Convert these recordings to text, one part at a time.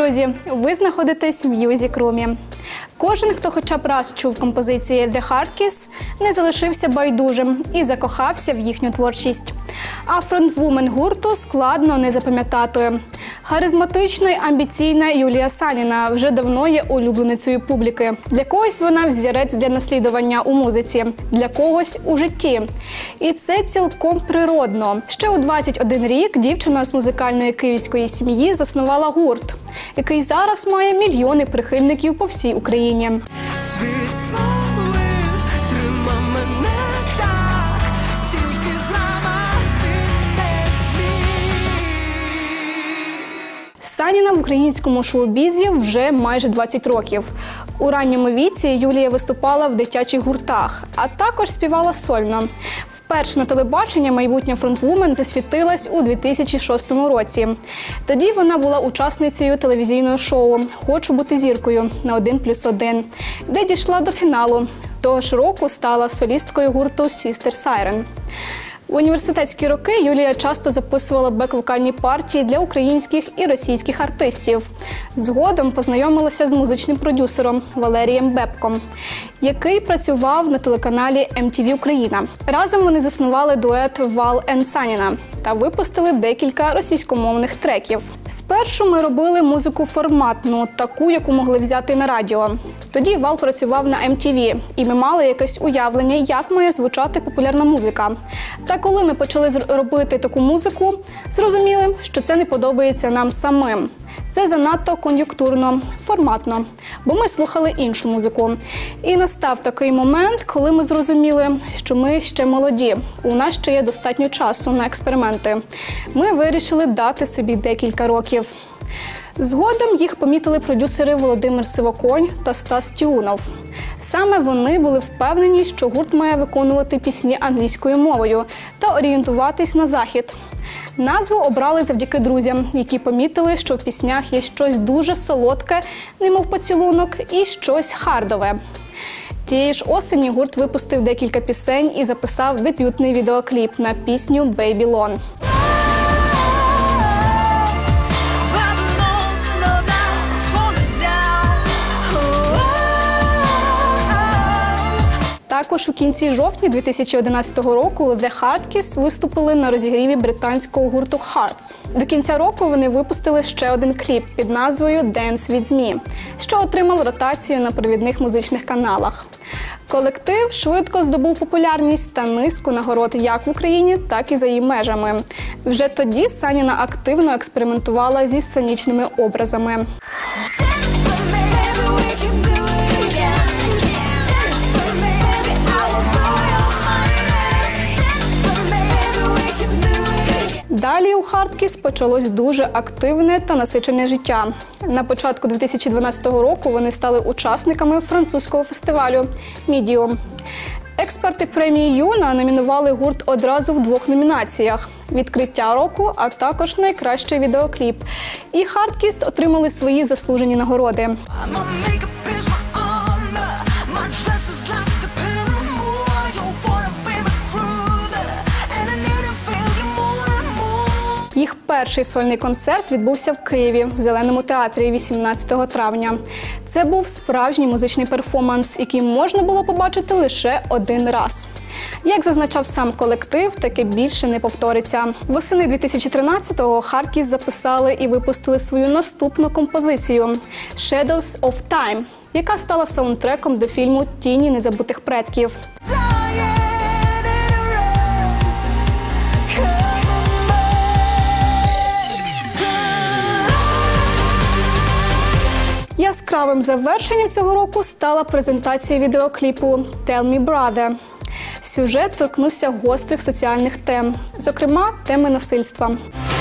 Друзі, ви знаходитесь в Music Room. Кожен, хто хоча б раз чув композиції The Hard Kiss, не залишився байдужим і закохався в їхню творчість. А фронтвумен гурту складно не запам'ятати. Харизматична й амбіційна Юлія Саніна вже давно є улюбленицею публіки. Для когось вона взірець для наслідування у музиці, для когось у житті. І це цілком природно. Ще у 21 рік дівчина з музикальної київської сім'ї заснувала гурт, який зараз має мільйони прихильників по всій Україні. Саніна в українському шоу-бізі вже майже 20 років. У ранньому віці Юлія виступала в дитячих гуртах, а також співала сольно. Вперше на телебачення майбутня фронтвумен засвітилась у 2006 році. Тоді вона була учасницею телевізійного шоу «Хочу бути зіркою» на 1+1, де дійшла до фіналу. Того ж року стала солісткою гурту Sister Siren. У університетські роки Юлія часто записувала бек-вокальні партії для українських і російських артистів. Згодом познайомилася з музичним продюсером Валерієм Бебком, який працював на телеканалі MTV Україна. Разом вони заснували дует «Вал & Саніна» та випустили декілька російськомовних треків. Спершу ми робили музику форматну, таку, яку могли взяти на радіо. Тоді Вал працював на MTV, і ми мали якесь уявлення, як має звучати популярна музика. Та коли ми почали робити таку музику, зрозуміли, що це не подобається нам самим. Це занадто кон'юнктурно, форматно, бо ми слухали іншу музику. І настав такий момент, коли ми зрозуміли, що ми ще молоді, у нас ще є достатньо часу на експерименти. Ми вирішили дати собі декілька років. Згодом їх помітили продюсери Володимир Сивоконь та Стас Тіунов. Саме вони були впевнені, що гурт має виконувати пісні англійською мовою та орієнтуватись на захід. Назву обрали завдяки друзям, які помітили, що в піснях є щось дуже солодке, немов поцілунок, і щось хардове. Тієї ж осені гурт випустив декілька пісень і записав дебютний відеокліп на пісню «Babylon». Також у кінці жовтня 2011 року The Hard Kiss виступили на розігріві британського гурту Hearts. До кінця року вони випустили ще один кліп під назвою «Dance with Me», що отримав ротацію на провідних музичних каналах. Колектив швидко здобув популярність та низку нагород як в Україні, так і за її межами. Вже тоді Саніна активно експериментувала зі сценічними образами. Далі у Hard Kiss почалось дуже активне та насичене життя. На початку 2012 року вони стали учасниками французького фестивалю «Medium». Експерти премії «Юна» номінували гурт одразу в 2 номінаціях – «Відкриття року», а також «Найкращий відеокліп». І Hard Kiss отримали свої заслужені нагороди. Їх перший сольний концерт відбувся в Києві, в Зеленому театрі 18 травня. Це був справжній музичний перформанс, який можна було побачити лише один раз. Як зазначав сам колектив, таке більше не повториться. Восени 2013-го Hard Kiss записали і випустили свою наступну композицію «Shadows of Time», яка стала саундтреком до фільму «Тіні незабутих предків». Яскравим завершенням цього року стала презентація відеокліпу «Tell Me Brother». Сюжет торкнувся гострих соціальних тем, зокрема, теми насильства.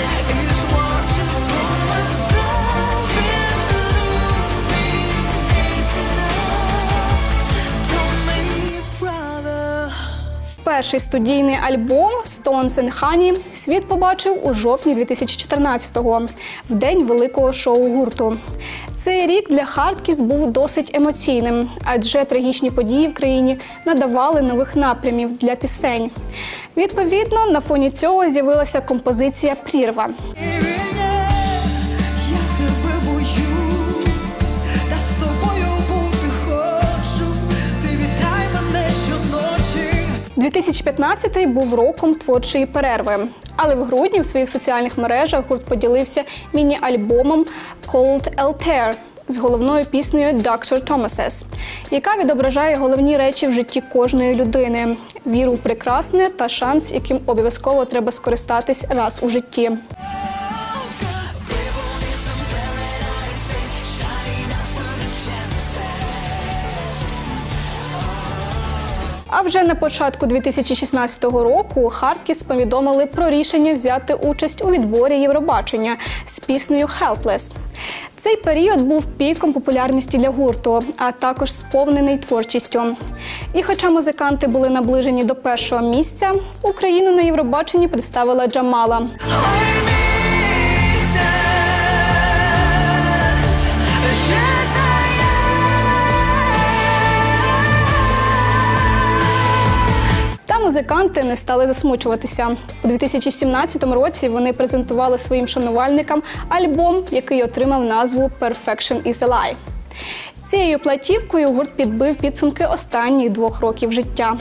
Перший студійний альбом «Stones and Honey» світ побачив у жовтні 2014-го, в день великого шоу гурту. Цей рік для Hard Kiss був досить емоційним, адже трагічні події в країні надавали нових напрямів для пісень. Відповідно, на фоні цього з'явилася композиція «Прірва». Я тебе боюсь. 2015 був роком творчої перерви. Але в грудні в своїх соціальних мережах гурт поділився міні-альбомом «Cold Altair» з головною піснею «Dr. Thomases», яка відображає головні речі в житті кожної людини – віру в прекрасне та шанс, яким обов'язково треба скористатись раз у житті. А вже на початку 2016 року Hardkiss повідомили про рішення взяти участь у відборі Євробачення з піснею «Helpless». Цей період був піком популярності для гурту, а також сповнений творчістю. І хоча музиканти були наближені до першого місця, Україну на Євробаченні представила Джамала. Музиканти не стали засмучуватися. У 2017 році вони презентували своїм шанувальникам альбом, який отримав назву «Perfection is a Lie». Цією платівкою гурт підбив підсумки останніх 2 років життя.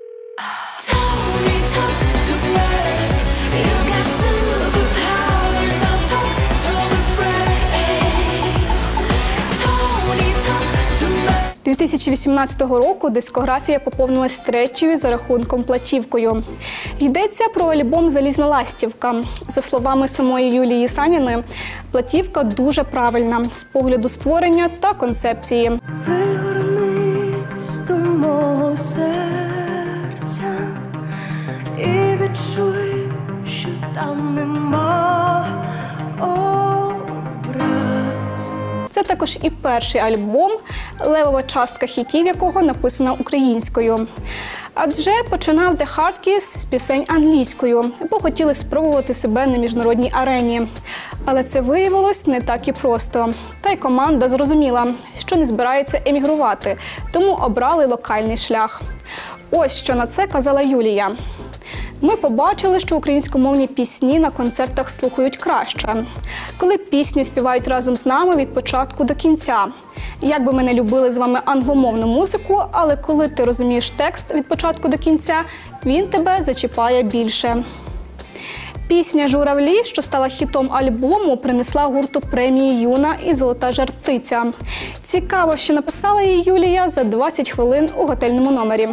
З 2018 року дискографія поповнилась 3-ю за рахунком платівкою. Йдеться про альбом «Залізна ластівка». За словами самої Юлії Саніни, платівка дуже правильна з погляду створення та концепції. Пригорнись до мого серця і відчуй, що там нема образ. Це також і перший альбом, левова частка хітів якого написана українською. Адже починав The Hardkiss з пісень англійською, бо хотіли спробувати себе на міжнародній арені. Але це виявилось не так і просто. Та й команда зрозуміла, що не збирається емігрувати, тому обрали локальний шлях. Ось що на це казала Юлія. Ми побачили, що українськомовні пісні на концертах слухають краще. Коли пісні співають разом з нами від початку до кінця. Як би ми не любили з вами англомовну музику, але коли ти розумієш текст від початку до кінця, він тебе зачіпає більше. Пісня «Журавлі», що стала хітом альбому, принесла гурту премії «Юна» і «Золота жар-птиця». Цікаво, що написала її Юлія за 20 хвилин у готельному номері.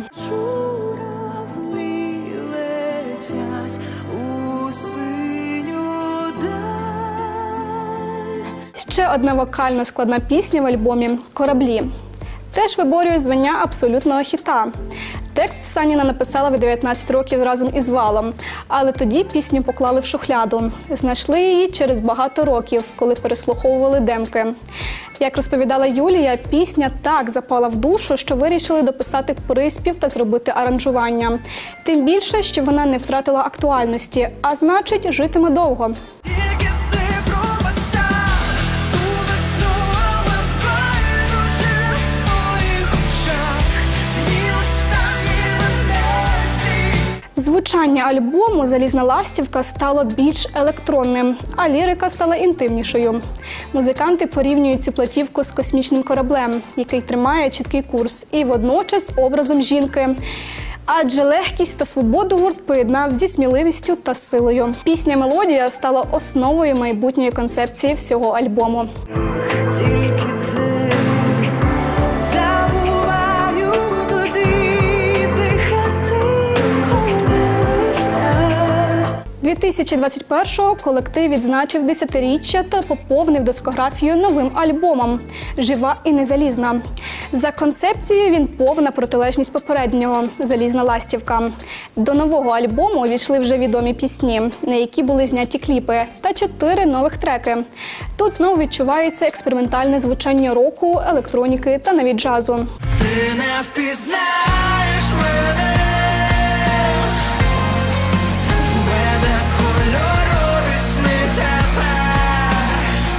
Ще одна вокально складна пісня в альбомі «Кораблі». Теж виборює звання абсолютного хіта. Текст Саніна написала в 19 років разом із Валом, але тоді пісню поклали в шухляду. Знайшли її через багато років, коли переслуховували демки. Як розповідала Юлія, пісня так запала в душу, що вирішили дописати приспів та зробити аранжування. Тим більше, що вона не втратила актуальності, а значить, житиме довго. Звучання альбому «Залізна ластівка» стало більш електронним, а лірика стала інтимнішою. Музиканти порівнюють цю платівку з космічним кораблем, який тримає чіткий курс, і водночас образом жінки. Адже легкість та свободу гурт поєднав зі сміливістю та силою. Пісня-мелодія стала основою майбутньої концепції всього альбому. Тільки ти забуваю тоді дихати, коли дивишся. 2021-го колектив відзначив 10-річчя та поповнив дискографію новим альбомом «Жива і незалізна». За концепцією він повна протилежність попереднього «Залізна ластівка». До нового альбому увійшли вже відомі пісні, на які були зняті кліпи, та 4 нових треки. Тут знову відчувається експериментальне звучання року, електроніки та навіть джазу. Ти не впізнаєш мене, в мене кольорові сни тепер.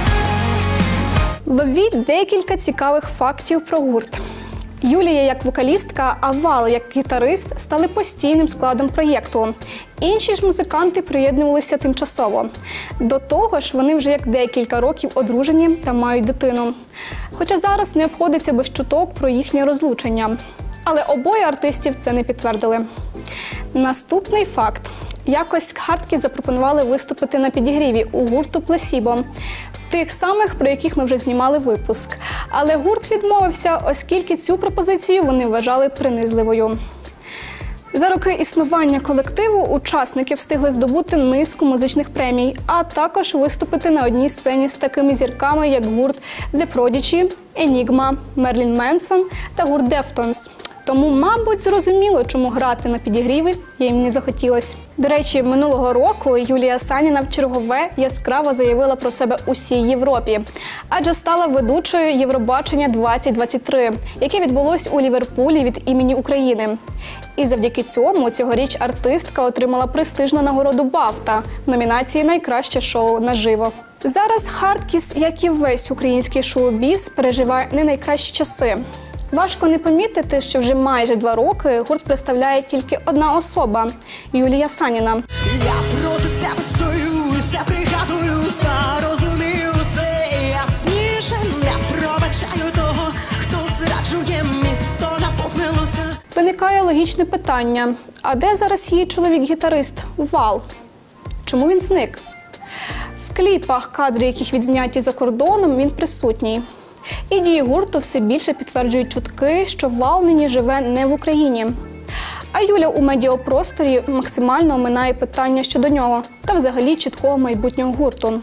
Ловіть декілька цікавих фактів про гурт. Юлія як вокалістка, а Вал як гітарист стали постійним складом проєкту. Інші ж музиканти приєднувалися тимчасово. До того ж, вони вже як декілька років одружені та мають дитину. Хоча зараз не обходиться без чуток про їхнє розлучення. Але обоє артистів це не підтвердили. Наступний факт. Якось Хардкіс запропонували виступити на підігріві у гурту «Пласібо». Тих самих, про яких ми вже знімали випуск. Але гурт відмовився, оскільки цю пропозицію вони вважали принизливою. За роки існування колективу учасники встигли здобути низку музичних премій, а також виступити на одній сцені з такими зірками, як гурт The Prodigy, Enigma, Мерлін Менсон та гурт Deftones. Тому, мабуть, зрозуміло, чому грати на підігріві їм не захотілось. До речі, минулого року Юлія Саніна вчергове яскраво заявила про себе усій Європі, адже стала ведучою Євробачення 2023, яке відбулось у Ліверпулі від імені України. І завдяки цьому цьогоріч артистка отримала престижну нагороду «Бафта» в номінації «Найкраще шоу наживо». Зараз Хардкіс, як і весь український шоу-біз, переживає не найкращі часи. Важко не помітити, що вже майже 2 роки гурт представляє тільки одна особа – Юлія Саніна. Я проти тебе стою, все пригадую та розумію все ясніше. Не пробачаю того, хто зраджує, місто наповнилося. Виникає логічне питання – а де зараз її чоловік-гітарист Вал? Чому він зник? В кліпах, кадри яких відзняті за кордоном, він присутній. І дії гурту все більше підтверджують чутки, що Вал нині живе не в Україні. А Юля у медіапросторі максимально оминає питання щодо нього та взагалі чіткого майбутнього гурту.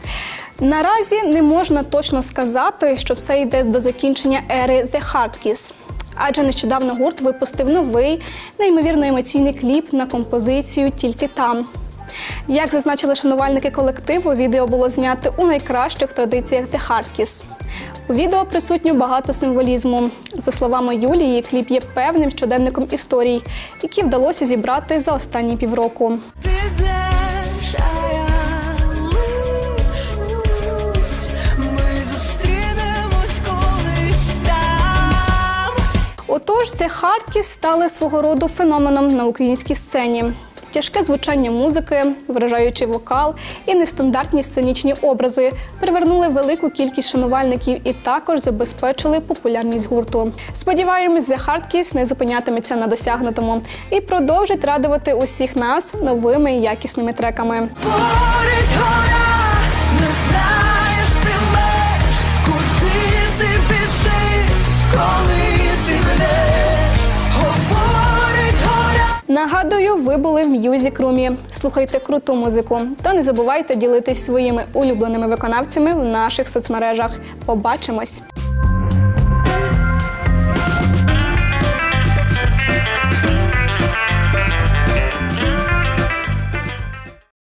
Наразі не можна точно сказати, що все йде до закінчення ери The Hardkiss. Адже нещодавно гурт випустив новий, неймовірно емоційний кліп на композицію «Тільки там». Як зазначили шанувальники колективу, відео було знято у найкращих традиціях The Hardkiss. У відео присутньо багато символізму. За словами Юлії, кліп є певним щоденником історій, які вдалося зібрати за останні півроку. Ти йдеш, а я лишусь. Ми зустрінемось колись там. Отож, The Hardkiss стали свого роду феноменом на українській сцені. Тяжке звучання музики, вражаючий вокал і нестандартні сценічні образи привернули велику кількість шанувальників і також забезпечили популярність гурту. Сподіваємось, The Hardkiss не зупинятиметься на досягнутому і продовжить радувати усіх нас новими якісними треками. Горить гора, не знаєш ти меж, куди ти біжиш, коли ти менеш. Говорить гора. Нагадую, ви були в М'юзік-румі. Слухайте круту музику та не забувайте ділитись своїми улюбленими виконавцями в наших соцмережах. Побачимось!